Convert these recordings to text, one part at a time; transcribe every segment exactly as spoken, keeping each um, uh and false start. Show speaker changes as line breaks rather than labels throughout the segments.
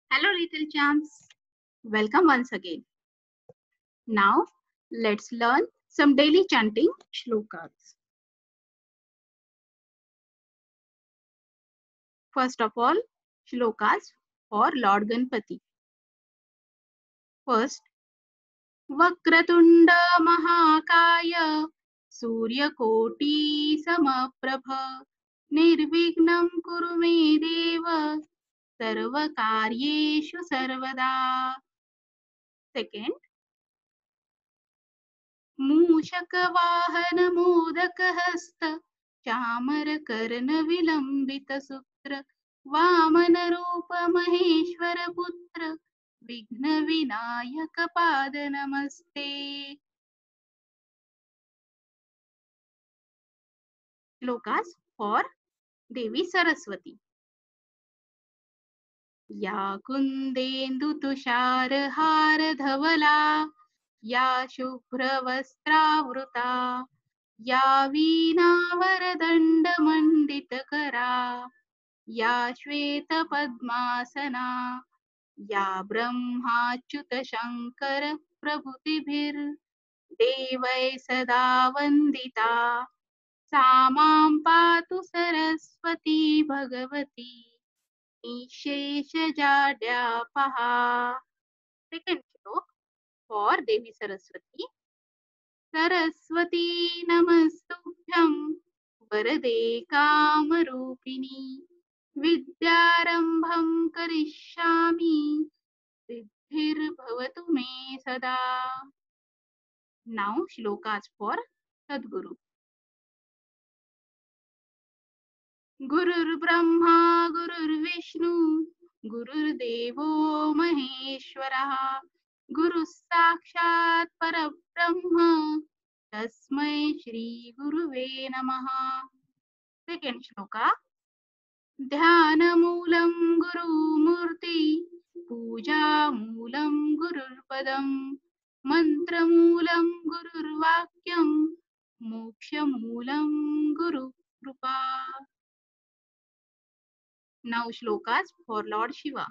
Hello, little champs. Welcome once again. Now, let's learn some daily chanting shlokas. First of all, shlokas for Lord Ganpati. First, Vakratunda Mahakaya Suryakoti Samaprabha Nirvignam Kuru Me Deva Sarvakaryeshu Sarvada. Second, मूषकवाहन मोदकहस्त चामरकर्ण विलंबित सूत्र वामन रूप महेश्वर पुत्र विघ्न विनायक पाद नमस्ते. Shlokas for Devi Saraswati. या कुंदेन्दु तुषार हार धवला या शुभ्रवस्त्रावृता या वीणावरदण्डमण्डितकरा या श्वेतपद्मासना या ब्रह्माच्युतशङ्कर प्रभृतिभिर्देवै सदा वन्दिता सा मां पातु सरस्वती भगवती निःशेषजाड्यापहा. Second shloka for Devi Saraswati. सरस्वती नमस्तुभ्यं वरदे कामरूपिणी विद्यारंभं करिष्यामि सिद्धिर्भवतु मे सदा. नाउ श्लोकास फॉर सद्गुरु. गुरुर्ब्रह्मा गुरुर्विष्णु गुरुर्देवो महेश्वरः गुरुः साक्षात् परब्रह्म तस्मै श्री गुरुवे नमः. सेकंड श्लोका. ध्यानमूलं Gurumurthy पूजामूलं गुरुर्पदं मंत्रमूलं गुरुर्वाक्यं मोक्षमूलं Gurukripa. Now shlokas for Lord Shiva.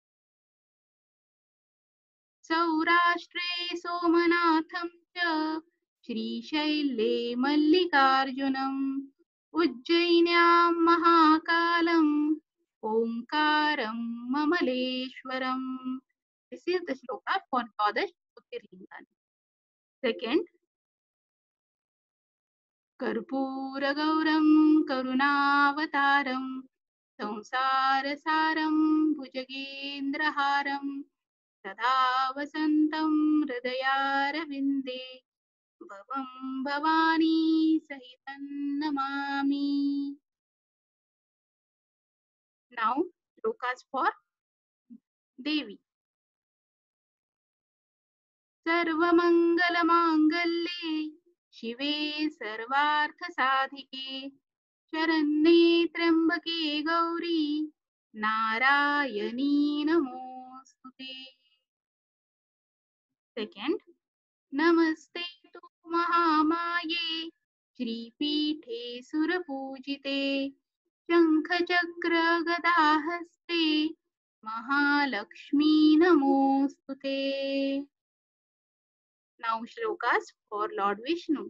सौराष्ट्रे सोमनाथं च श्रीशैले मल्लिकार्जुनम् उज्जयिन्यां महाकालं ओंकारं ममलेश्वरम्. This is the shloka for Dwadash Jyotirlingani. Second, कर्पूरगौरं करुणावतारं संसारसारं भुजगेन्द्रहारं सदा वसन्तं हृदयारविन्दे भवं भवानी सहितं Namami. Now shlokas for Devi. सर्वमङ्गलमाङ्गल्ये शिवे सर्वार्थसाधिके शरण्ये त्र्यम्बके गौरी नारायणी नमोस्तुते. सेकंड, नमस्ते तु महामाये श्रीपीठे सुरपूजिते शंखचक्र गदाहस्ते महालक्ष्मी नमोस्तुते. Now shlokas for Lord Vishnu.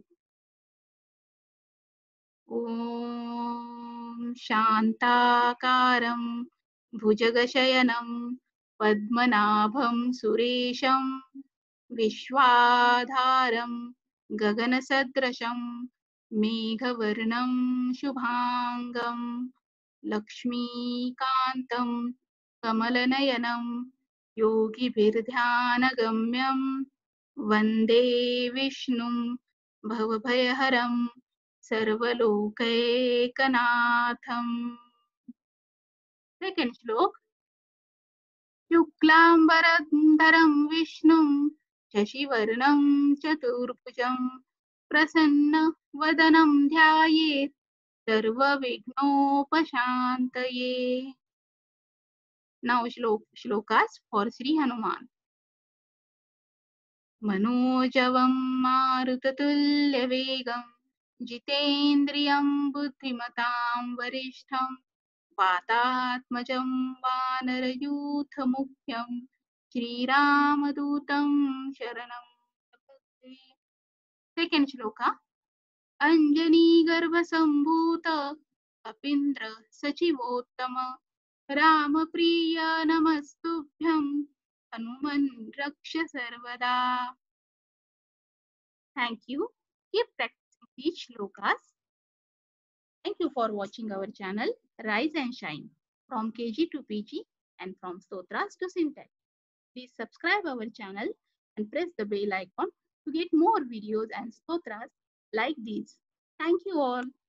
ॐ शान्ताकारं भुजगशयनं पद्मनाभं सुरेशं विश्वाधारं गगनसदृशं मेघवर्णं शुभांगं लक्ष्मीकान्तं कमलनयनं योगिभिर्ध्यानगम्यं वन्दे विष्णुं भवभयहरं सर्वलोकैकनाथं. सेकंड श्लोक. शुक्लांबरधरं विष्णुं शशिवर्णं चतुर्भुजं प्रसन्नवदनं ध्यायेत् सर्वविघ्नोपशान्तये. Now shlokas for Sri Hanuman. मनोजवं मारुततुल्यवेगं जितेन्द्रियं बुद्धिमतां वरिष्ठं वातात्मजं वानरयूथमुख्यं श्रीरामदूतं शरणं प्रपद्ये. Second shloka. अंजनी गर्भसम्भूत कपीन्द्र सचिवोत्तम राम प्रिय नमस्तुभ्यं हनुमन् रक्ष सर्वदा. Thank you. Keep practicing these shlokas. Thank you for watching our channel Rise and Shine from K G to P G and from Stotras to Syntax. Please subscribe our channel and press the bell icon to get more videos and stotras like these. Thank you all.